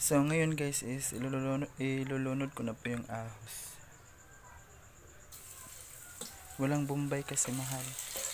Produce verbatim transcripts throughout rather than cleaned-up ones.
So ngayon guys is ilulunod, ilulunod ko na po yung ahos. Walang bombay kasi mahal.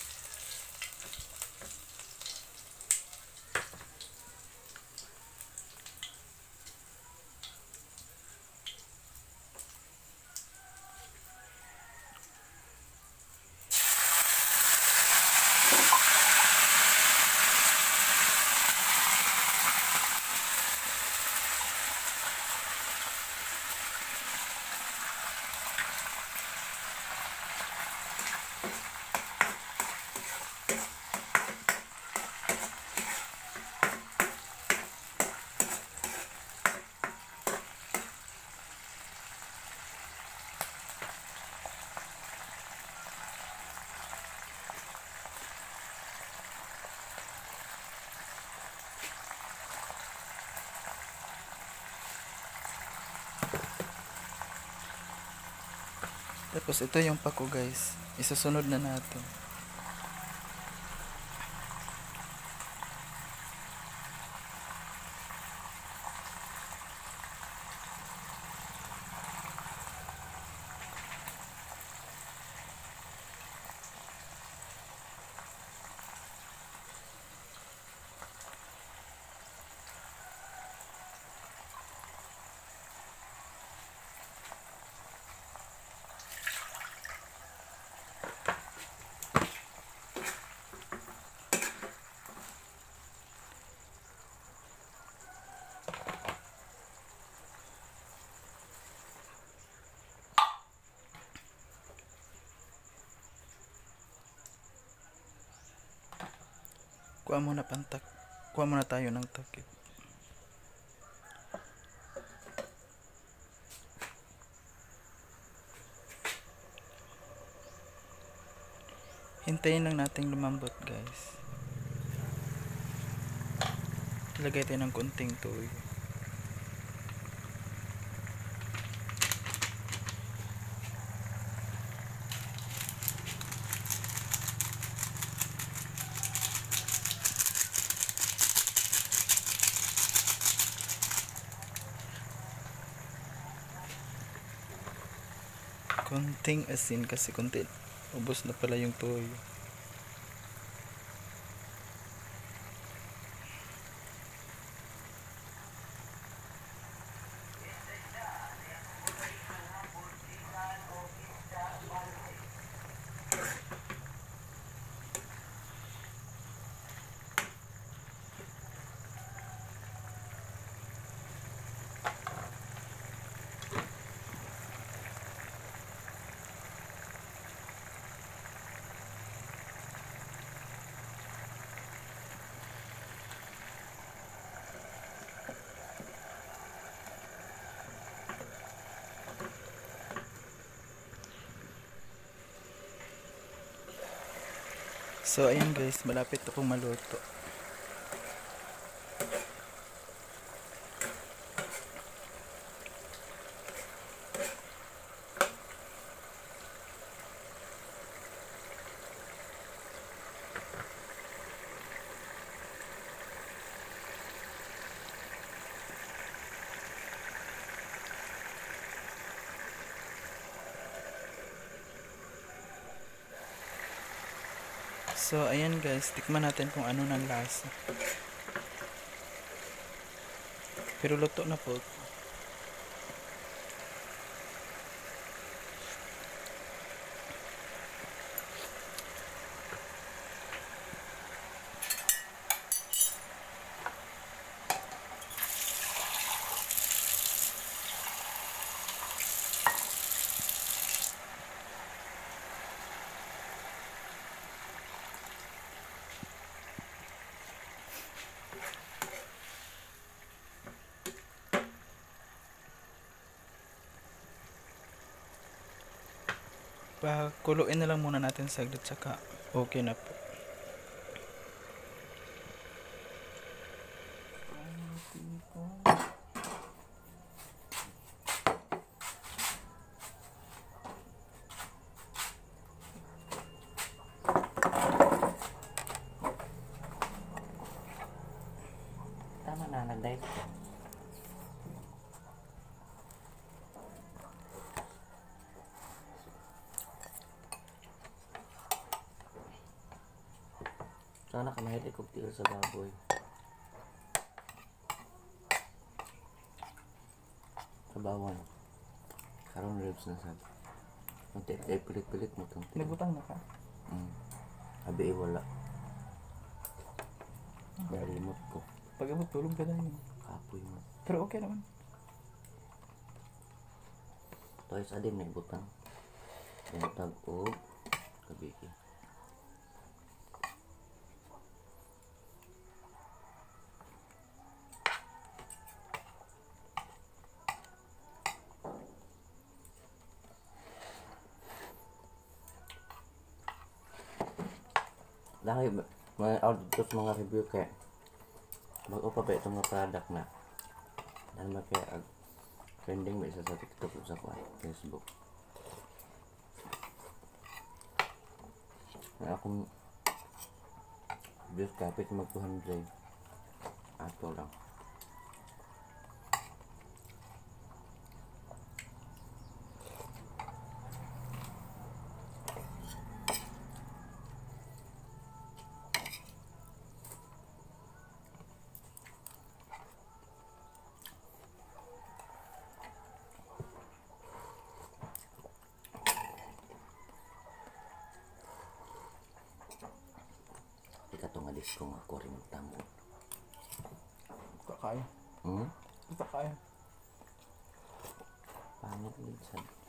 Tapos ito yung pako guys. Isusunod na natin. Kuha muna pantak. Kuha muna tayo ng takip. Hintayin lang nating lumambot guys. Ilagay tayo ng konting toyo. Konting asin kasi konti ubos na pala yung toyo. So ayan guys, malapit akong maluto. So ayan guys, tikman natin kung ano ng lasa. Pero luto na po. Pakuluin na lang muna natin saglit saka okay na po. Tama na, nag-diet. anak na mahilig kog tiil sa baboy. Kabawan. Karon ribs na sad. Unti ay pilit-pilit mo tong tiil. Nagbutang na ka? Mm. Abi eh, wala. Nalimot ko. Pag abot tulog ka dahil. Kapoy mo. Pero okay naman. Toy sa din nagbutang. Butang o kabiki. Dahil mga auditors mga review kaya bago pa ba itong mga product na dahil mga kaya ag trending ba isa sa TikTok o sa kuha, Facebook na akong views kapit mag two hundred ato lang. Ito nga disco nga ko rin tamo. Kakaya. Hmm? Kakaya. Pangit din sad.